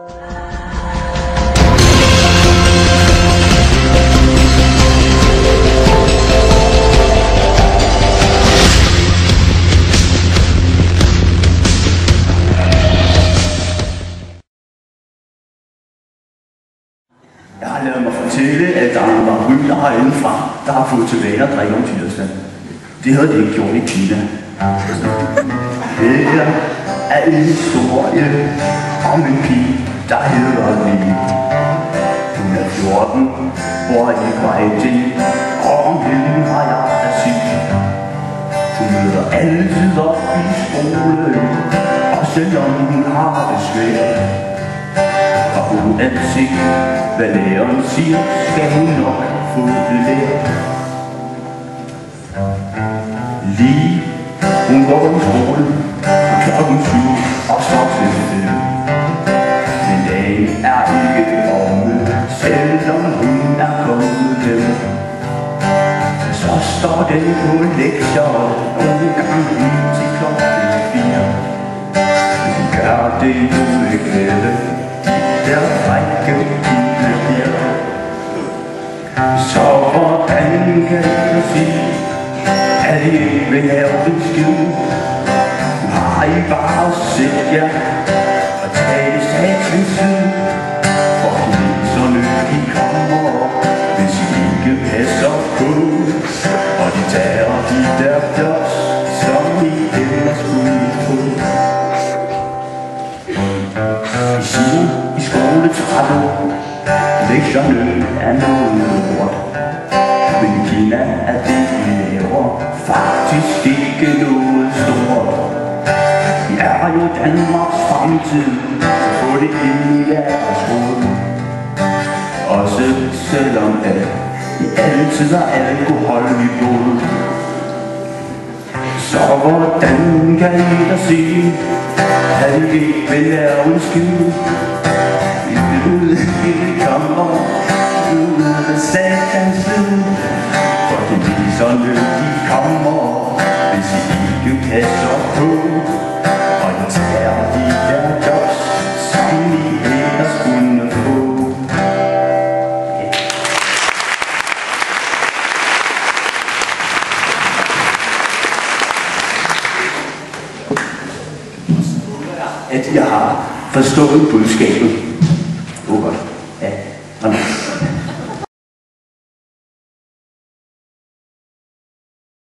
Jeg har lavet mig fortælle, at der var ryger herindefra, der har fået til vane at drikke om tirsdagen. Det havde de ikke gjort i Kina. Det her er en historie om en pige, der hedder Lee. Hun er 14, bor i Hawaii, og om hende har jeg at sige. Hun møder altid op i skole, og selvom hun har det svært, og hun altid, hvad læreren siger, skal hun nok få det lært. Lige hun går i skole klokken 7 og står til 5. Men dagen er ikke omme, selvom hun er kommet hjem. Så står den på lektier nogle gange helt til klokken 4. Hun gør det jo ikke der frække piger her. Så hvordan kan jeg sige, at I ikke vil have en skid? Har I bare set jer og taget statens side? For kineserne de kommer op, hvis I ikke passer på, og de tager de der jobs, som I ellers skulle få. I siger i skoletrætte, lektierne er noget lort. Men i Kina er det, vi laver, faktisk ikke noget stort. Vi er jo Danmarks fremtid, så få det ind i jeres hoved. Også selvom at I altid har alkohol i blodet. Så hvordan kan I da sige, at I ikke vil lave en skid? I ved ikke kommer ud af satans side. For kineserne de kommer, hvis I ikke passer på, og I tager de der jobs, som I ellers kunne få. At jeg har forstået budskabet.